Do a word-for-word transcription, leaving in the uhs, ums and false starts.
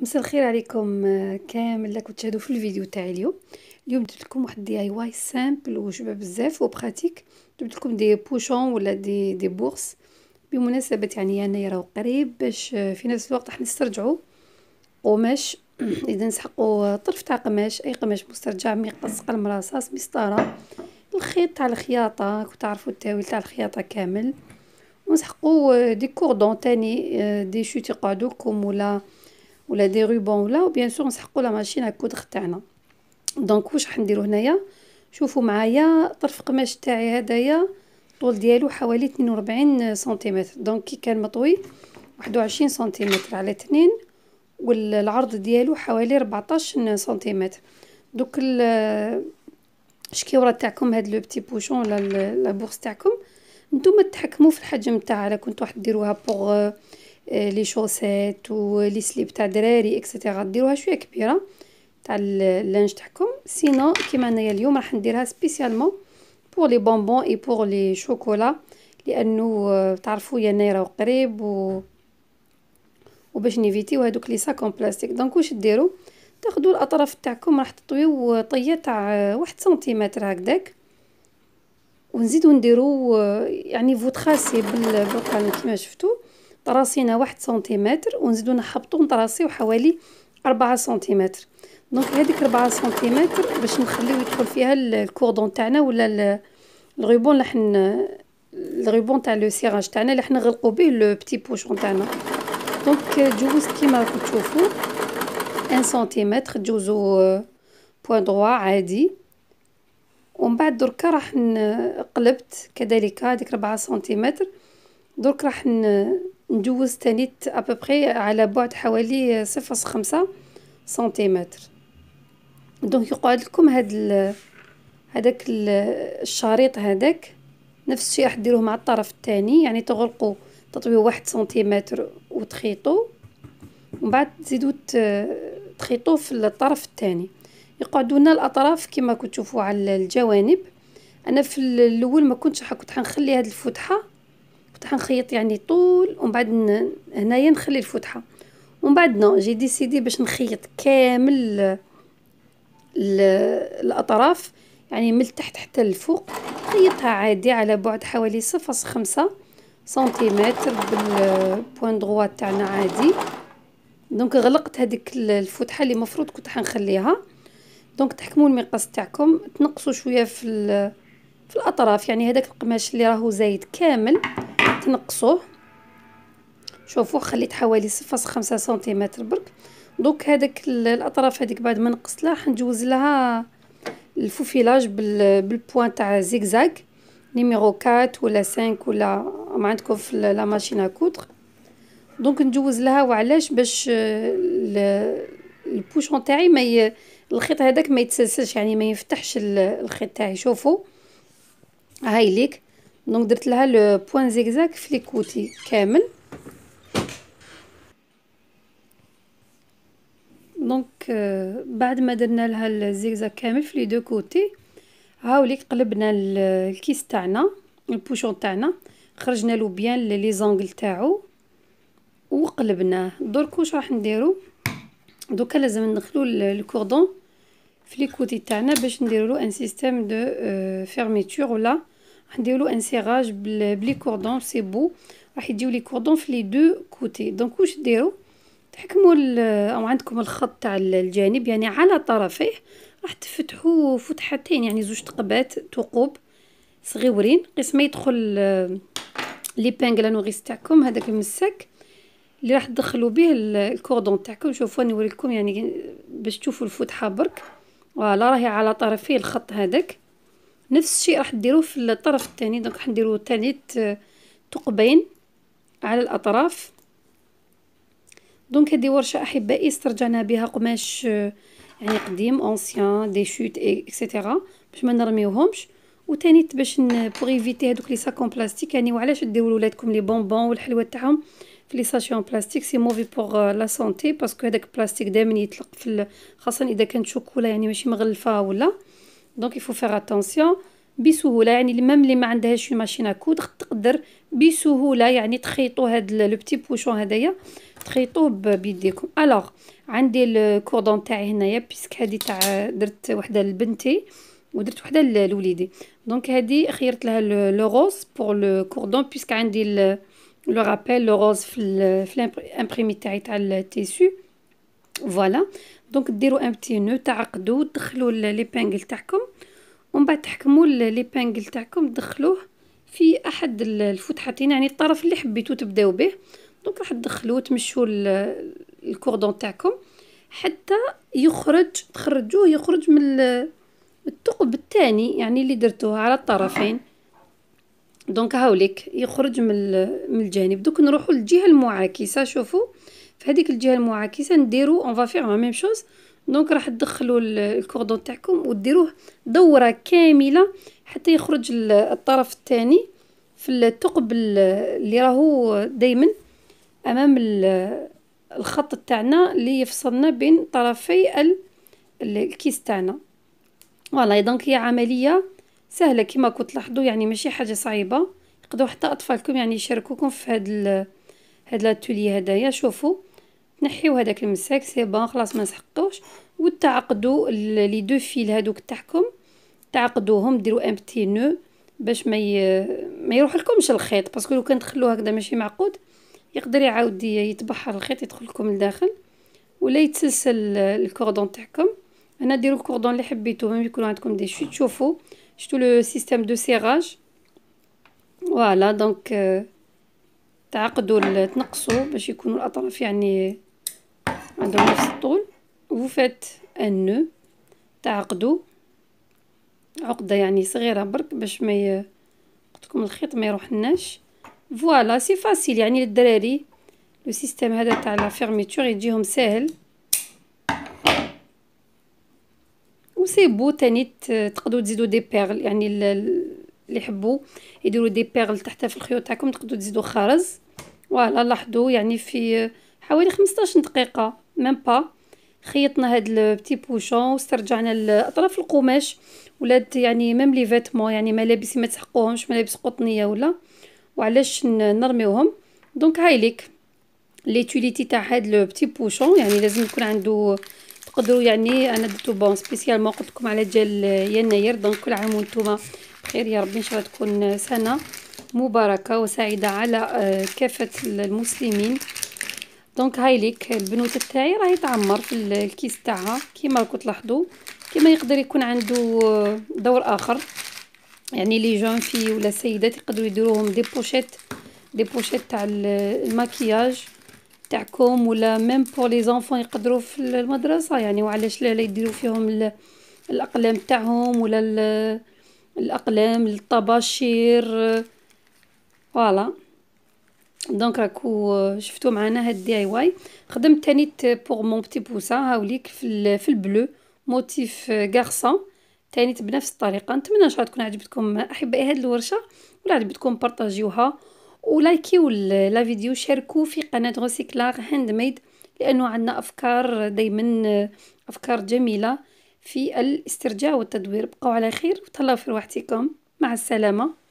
مساء الخير عليكم آه، كامل اللي كنت تشاهدوا في الفيديو تاعي اليوم. اليوم درت لكم واحد دي اي واي سامبل وشبه بزاف وبراتيك. جبت لكم دي بوشون ولا دي دي بورس بمناسبه يعني يناير قريب، باش آه، في نفس الوقت راح نسترجعوا قماش. اذا نسحقوا طرف تاع قماش، اي قماش مسترجع، مقص، قلم رصاص، مسطره، الخيط تاع الخياطه، كنت تعرفوا التاويل تاع الخياطه كامل، ونسحقوا دي كوردون تاني، آه، دي شوت يقعدوكم ولا ولا دي روبون ولا، وبيان سور نسحقوا لا ماشين ا كودغ تاعنا. دونك واش راح نديرو هنايا؟ شوفوا معايا طرف قماش تاعي هدايا الطول ديالو حوالي اثنين وأربعين سنتيمتر، دونك كي كان مطوي واحد وعشرين سنتيمتر على اثنين، والعرض ديالو حوالي أربعطاش سنتيمتر. دوك الشكيوره تاعكم هاد لو بتي بوشون ولا لا بورس تاعكم نتوما تحكموا في الحجم تاعها، لا كنتو راح ديروها بوغ لي شوسيت ولي سليب تاع دراري اكسيتيرا ديروها شويه كبيره تاع اللانج تاعكم. سينو كيما انايا اليوم راح نديرها سبيسيالمون بور لي بونبون اي بور لي شوكولا، لانه تعرفوا يناير قريب و وباش نيفيتيو هذوك لي ساكون بلاستيك. دونك واش ديروا؟ تاخذوا الاطراف تاعكم راح تطويو طيه تاع واحد سنتيمتر هكذاك، ونزيدو نديرو يعني فو تراسي بالقلم كيما شفتوا، طراسينا واحد سنتيمتر ونزيدو نحبطو نطراسيو حوالي أربعة سنتيمتر. دونك هذيك أربعة سنتيمتر باش نخليو يدخل فيها الكوردون تاعنا ولا الغيبون اللي حن الغيبون تاع لو سيراج تاعنا اللي حنا نغلقو به لو بتي بوشون تاعنا. دونك جوزت كيما راكم تشوفوا واحد سنتيمتر، تجوزو بوين دروا عادي، ومن بعد دركا راح قلبت كذلك هذيك أربعة سنتيمتر. درك راح نجوز تاني ابوبري على بعد حوالي صفر فاصلة خمسة سنتيمتر. دونك يقعد لكم هاد هذاك الشريط هذاك نفس الشيء راح ديروه مع الطرف الثاني، يعني تغلقوا تطويو واحد سنتيمتر وتخيطوا، ومن بعد تزيدوا تخيطوه في الطرف الثاني. يقعدوا لنا الاطراف كما كنتوا تشوفوا على الجوانب. انا في الاول ما كنتش كنت حنخلي هذه الفتحه، كنت حنخيط يعني طول ومن بعد هنايا نخلي الفتحه، ومن بعد نو جي ديسيدي باش نخيط كامل الاطراف يعني من التحت حتى للفوق، خيطها عادي على بعد حوالي صفر فاصلة خمسة سنتيمتر بالبوين دروا تاعنا عادي. دونك غلقت هذيك الفتحه اللي مفروض كنت حنخليها. دونك تحكموا المقاس تاعكم، تنقصوا شويه في في الاطراف، يعني هذاك القماش اللي راهو زايد كامل تنقصوه. شوفوا خليت حوالي صفر فاصلة خمسة سنتيمتر برك. دوك هذاك الاطراف هذيك بعد ما نقصت لها راح نجوز لها الفوفيلاج بالبوان تاع زيغزاغ نيميرو أربعة ولا خمسة ولا ما عندكم في لا ماشين كودر. دونك نجوز لها، وعلاش؟ باش البوشون تاعي ما ي... الخيط هذاك ما يتسلسلش، يعني ما يفتحش الخيط تاعي. شوفوا هاي ليك. دونك درت لها لو بوين زيغزاغ في لي كوتي كامل. دونك بعد ما درنا لها الزيغزاغ كامل في لي دو كوتي، هاوليك قلبنا الكيس تاعنا البوشون تاعنا، خرجنا له بيان لي زونغل تاعو وقلبناه. درك واش راح نديرو؟ دوكا لازم ندخلو الكوردون في لي كوتي تاعنا باش نديرو له ان سيستيم دو فيرميتور، ولا راح نديرو له ان سيراج بلي كوردون سي بو. راح يجيو لي كوردون في لي دو كوتي. دونك واش ديرو؟ تحكموا او عندكم الخط تاع الجانب يعني على طرفيه راح تفتحوا فتحتين، يعني زوج تقبات ثقوب صغيورين قسم ما يدخل لي بانغلانوريس تاعكم، هذاك المسك اللي راح تدخلوا به الكوردون تاعكم. شوفوا نوريكم يعني باش تشوفوا الفتحه برك. فوالا راهي على طرفي الخط هذاك. نفس الشيء راح ديروه في الطرف الثاني. دونك راح نديروا ثالث ثقبين على الاطراف. دونك هذه ورشه احبائي استرجعنا بها قماش يعني قديم اونسيان دي شوت اكسيتيرا باش ما نرميوهمش، وثاني باش بوغ ايفيتي هذوك لي ساكون بلاستيك. يعني وعلاش ديروا لولادكم لي بونبون والحلوى تاعهم في لي ساشيون بلاستيك؟ سي موفي بوغ لا سونتي، باسكو هذاك البلاستيك دائما يطلق في خاصه اذا كانت شوكولا يعني ماشي مغلفه ولا. دونك يفو فيغ اتونسيون بسهوله، يعني ميم اللي ما عندهاش ماشين كودغ تقدر بسهوله يعني تخيطوا هاد لو بتي بوشون هدايا تخيطوه بيديكم. الوغ عندي الكوردون تاعي هنايا بيسك هادي تاع درت وحده لبنتي ودرت وحده لوليدي. دونك هادي خيرت لها لو روز بور لو كوردون بيسك عندي لو رابيل لو روز في ال في الامبريمي تاعي تاع التيسو. فوالا دونك ديروا ان بتي نو تعقدوا تدخلوا ليبانغل تاعكم ومن بعد تحكموا ليبانغل تاعكم تدخلوه في احد الفتحتين يعني الطرف اللي حبيتو تبداو به. دونك راح تدخلوه تمشوا الكوردون تاعكم حتى يخرج تخرجوه يخرج من الثقب الثاني يعني اللي درتوه على الطرفين. دونك هاوليك يخرج من من الجانب. دوك نروحوا للجهه المعاكسه. شوفوا في هذيك الجهه المعاكسه نديروا اون فا فير لا ميم شوز. دونك راح تدخلوا الكوردون تاعكم وديروه دوره كامله حتى يخرج الطرف الثاني في الثقب اللي راهو دائما امام الخط تاعنا اللي يفصلنا بين طرفي الكيس تاعنا. فوالا دونك هي عمليه سهله كما كنت تلاحظوا يعني ماشي حاجه صعيبه. يقدروا حتى اطفالكم يعني يشاركوكم في هذا هاد لاتولي هدايا. شوفوا تنحيو هذاك المساك سي بون خلاص ما نسحقوش وتعقدوا لي دو فيل هذوك تاعكم تعقدوهم ديروا ان بتي نو باش ما ي... ما يروح لكمش الخيط باسكو لو كان تخلوه هكذا ماشي معقود يقدر يعاود يتبحر الخيط يدخل لكم لداخل ولا يتسلسل الكوردون تاعكم. انا ديروا الكوردون اللي حبيتو ميم يكون عندكم دي شوت. شوفوا شفتوا لو سيستيم دو سيراج. فوالا دونك تعقدوا تنقصوا باش يكونوا الاطراف يعني عندهم نفس الطول. وفات ان نو تعقدوا عقده يعني صغيره برك باش ما ي... قلتلكم الخيط ما يروحلناش. فوالا سي فاسيل يعني للدراري لو سيستيم هذا تاع لا فيرميتور يجيهم ساهل وسي بو. تاني تقدروا تزيدوا دي بيرل يعني اللي يحبوا يديروا دي بيرل تحت في الخيوط تاعكم تقدروا تزيدوا خرز. فوالا لاحظوا يعني في حوالي خمسطاش دقيقه ميم با خيطنا هاد البتي بوشون واسترجعنا لاطراف القماش ولات يعني ميم لي فيتمون يعني ملابس ما تسحقوهمش ملابس قطنيه ولا وعلاش نرميوهم. دونك هاي ليك ليتوليتي تاع هاد لو بتي بوشون يعني لازم يكون عنده تقدروا يعني انا درتو بون سبيسيالمون قلت لكم على جال يناير. دونك كل عام وانتم بخير يا ربي ان شاء الله تكون سنه مباركه وسعيده على كافه المسلمين. دونك هاي ليك البنوته تاعي راهي تعمر في الكيس تاعها كيما راكم تلاحظوا. كيما يقدر يكون عنده دور اخر يعني لي جون في ولا سيدات يقدروا يديروهم دي بوشيت دي بوشيت تاع الماكياج تاعكم ولا ميم بور لي زونفون يقدروا في المدرسه يعني وعلاش لا يديروا فيهم الاقلام تاعهم ولا الاقلام الطباشير. فوالا دونك راكو شفتوا معنا هاد دي اي واي. خدمت تاني بور مون بتي بوسا هاوليك في في البلو موتيف غارسون تاني بنفس الطريقه. نتمنى ان شاء الله تكون عجبتكم احبائي هاد الورشه ولا عجبتكم بارطاجيوها ولايكيو لا فيديو شاركوا في قناه غوسيكلار هاند ميد لانه عندنا افكار دائما افكار جميله في الاسترجاع والتدوير. بقوا على خير وتهلاو في روحتكم. مع السلامه.